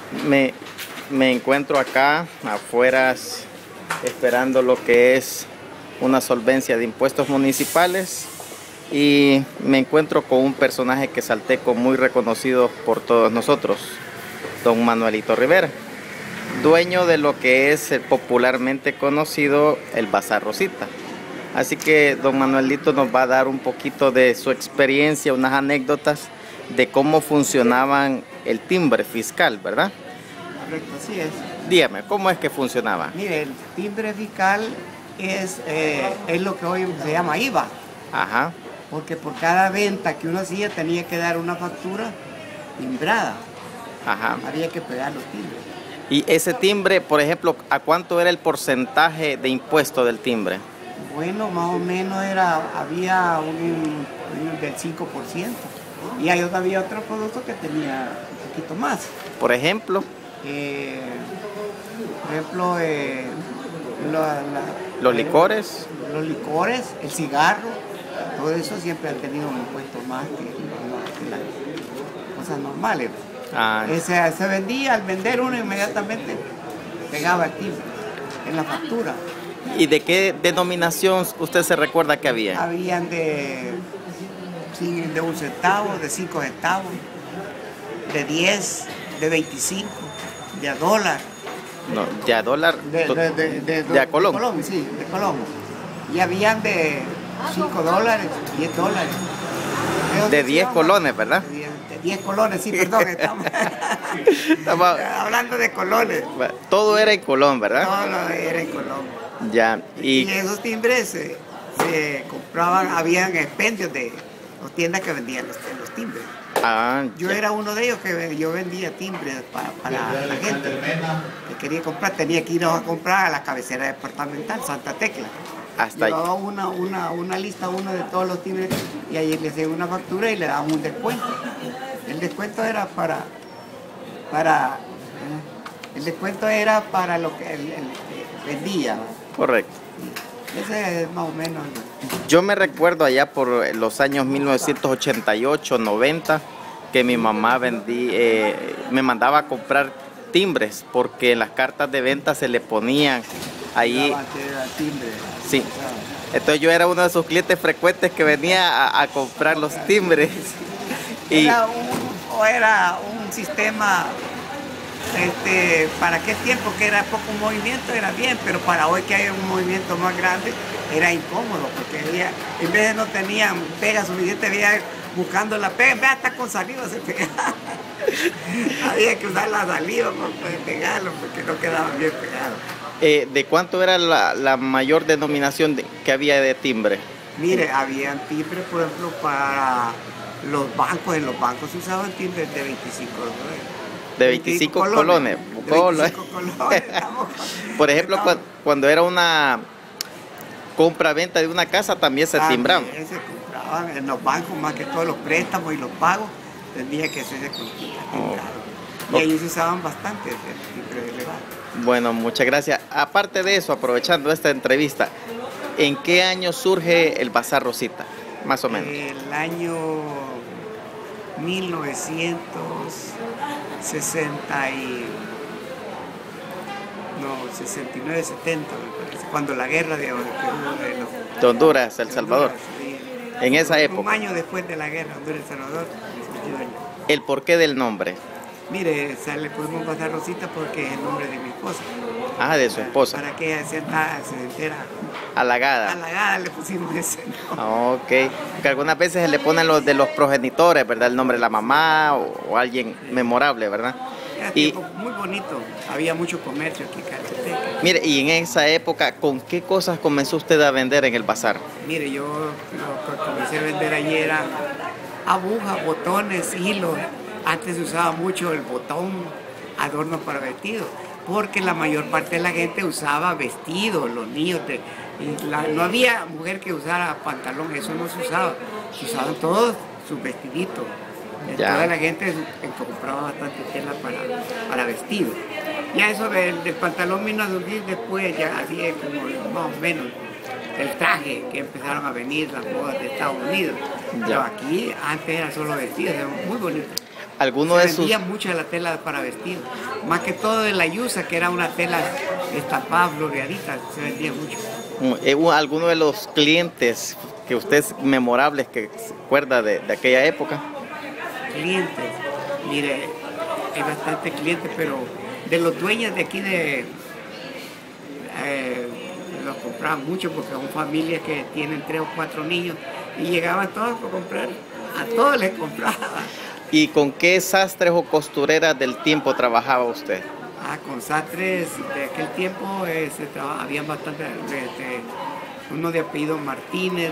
Me, me encuentro acá afuera esperando lo que es una solvencia de impuestos municipales y me encuentro con un personaje quezalteco muy reconocido por todos nosotros, don Manuelito Rivera, dueño de lo que es popularmente conocido el Bazar Rosita. Así que don Manuelito nos va a dar un poquito de su experiencia, unas anécdotas de cómo funcionaban el timbre fiscal, ¿verdad? Correcto, así es. Dígame, ¿cómo es que funcionaba? Mire, el timbre fiscal es lo que hoy se llama IVA. Ajá. Porque por cada venta que uno hacía tenía que dar una factura timbrada. Ajá. Había que pegar los timbres. Y ese timbre, por ejemplo, ¿a cuánto era el porcentaje de impuesto del timbre? Bueno, más o menos había un del 5%. Y había otro producto que tenía un poquito más. Por ejemplo, los licores. Los licores, el cigarro, todo eso siempre han tenido un impuesto más que las cosas normales. Se vendía, al vender uno inmediatamente pegaba el timbre en la factura. ¿Y de qué denominación usted se recuerda que había? Habían de 1 centavo, de 5 centavos, de 10, de 25, de a dólar. No, de a dólar. De a Colón. De Colón, sí, de Colón. Y habían de 5 dólares, 10 dólares. De 10 colones, ¿verdad? De 10 colones, sí, perdón. Estamos hablando de colones. Todo era en Colón, ¿verdad? Todo era en Colón. Ya. Y esos timbres se compraban, habían expendios de las tiendas que vendían los timbres. Yo era uno de ellos que yo vendía timbres para la gente que quería comprar. Tenía que ir a comprar a la cabecera departamental, Santa Tecla. Llevaba una lista de todos los timbres y ahí le hacían una factura y le daban un descuento. El descuento era para lo que él vendía. Correcto. Ese es más o menos. Yo me recuerdo allá por los años 1988, 90, que mi mamá me mandaba a comprar timbres porque en las cartas de venta se le ponían ahí. Sí. Entonces yo era uno de sus clientes frecuentes que venía a comprar los timbres. Era un sistema. Para qué tiempo que era poco movimiento era bien, pero para hoy que hay un movimiento más grande era incómodo, porque en vez de no tenían pega suficiente, había buscando la pega, vea, hasta con saliva se pegaba. Había que usar la saliva para poder pegarlo, porque no quedaban bien pegados. ¿De cuánto era la mayor denominación que había de timbre? Mire, habían timbres, por ejemplo, para los bancos. En los bancos se usaban timbres de 25 dólares. De 25 colones. Por ejemplo, cuando era una compra-venta de una casa, también se timbraban. Se compraban en los bancos, más que todos los préstamos y los pagos, tendría que hacerse con timbrado. Y ahí se usaban bastante el timbre elevado. Bueno, muchas gracias. Aparte de eso, aprovechando esta entrevista, ¿en qué año surge el Bazar Rosita? Más o menos. El año 69, 70, me parece, cuando la guerra de Honduras, El Salvador. En esa época. Un año después de la guerra, Honduras, El Salvador. ¿El porqué del nombre? Mire, le podemos pasar Rosita porque es el nombre de mi esposa. Ah, de su esposa. Para que ella se entera. Halagada. Halagada le pusimos ese nombre. Ok. Que algunas veces se le ponen los de los progenitores, ¿verdad? El nombre de la mamá o alguien memorable, ¿verdad? Era muy bonito. Había mucho comercio aquí en Cachateca. Mire, y en esa época, ¿con qué cosas comenzó usted a vender en el bazar? Mire, yo lo que comencé a vender allí era agujas, botones, hilos. Antes se usaba mucho el botón, adornos para vestidos, porque la mayor parte de la gente usaba vestidos, los niños. No había mujer que usara pantalón, eso no se usaba. Se usaban todos sus vestiditos. Toda la gente compraba bastante tela para vestidos. Ya eso del pantalón vino a surgir después, ya así es como más o menos el traje que empezaron a venir las modas de Estados Unidos. Pero aquí antes era solo vestidos, era muy bonito. ¿Alguno Se de sus... vendía mucho de la tela para vestir, más que todo de la yusa, que era una tela estampada, floreadita, se vendía mucho. ¿Alguno de los clientes que usted es memorables que se acuerda de aquella época? Clientes, mire, hay bastante clientes, pero de los dueños de aquí los compraban mucho porque son familias que tienen 3 o 4 niños y llegaban todos por comprar, a todos les compraba. ¿Y con qué sastres o costureras del tiempo trabajaba usted? Con sastres de aquel tiempo habían bastante, uno de apellido Martínez,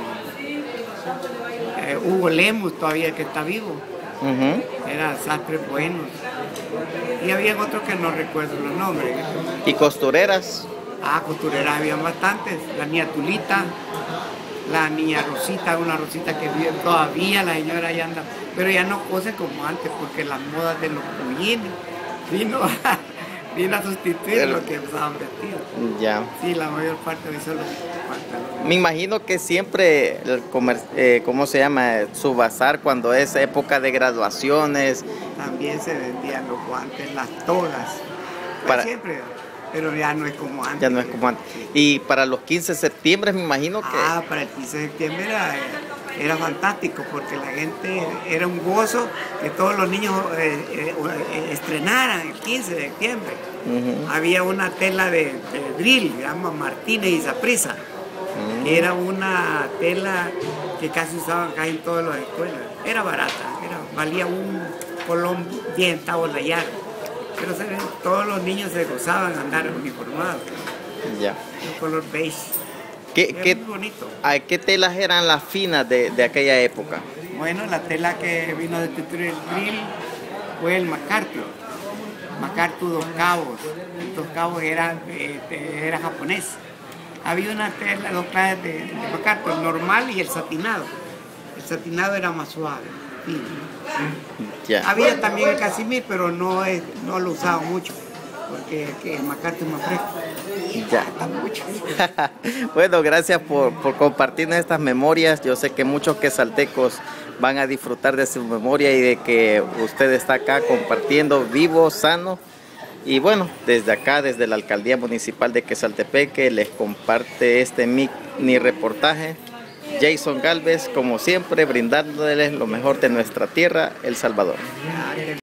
Hugo Lemus, todavía que está vivo. Eran sastres buenos. Y había otros que no recuerdo los nombres. ¿Y costureras? Costureras habían bastantes. La niña Tulita, la niña Rosita, una Rosita que vive todavía, la señora ya anda, pero ya no cose como antes porque las modas de los cuyines vino a sustituir lo que usaban vestidos. Ya. Sí, la mayor parte de eso lo pantalones. Me imagino que siempre, ¿cómo se llama? Su bazar cuando es época de graduaciones. También se vendían los guantes, las togas. Siempre, pero ya no es como antes. Ya no es como antes. Y para los 15 de septiembre me imagino que... Para el 15 de septiembre era fantástico porque la gente, era un gozo que todos los niños estrenaran el 15 de septiembre. Había una tela de drill, se llama Martínez y Saprissa. Era una tela que casi usaban casi en todas las escuelas. Era barata, valía un colón 10 centavos la yarda. Pero todos los niños se gozaban andar uniformados. Ya. Un color beige. Muy bonito. ¿Qué telas eran las finas de aquella época? Bueno, la tela que vino de sustituir el drill fue el MacArthur. MacArthur 2 cabos. Estos cabos era japonés. Había una tela, 2 clases de MacArthur, el normal y el satinado. El satinado era más suave. Ya. Había también el casimir, pero no lo usaba mucho, porque el MacArthur es más fresco. Ya. Mucho. Bueno, gracias por compartirnos estas memorias. Yo sé que muchos quesaltecos van a disfrutar de su memoria y de que usted está acá compartiendo vivo, sano. Y bueno, desde acá, desde la Alcaldía Municipal de Quesaltepeque, les comparte este mini reportaje Jason Galvez, como siempre, brindándoles lo mejor de nuestra tierra, El Salvador.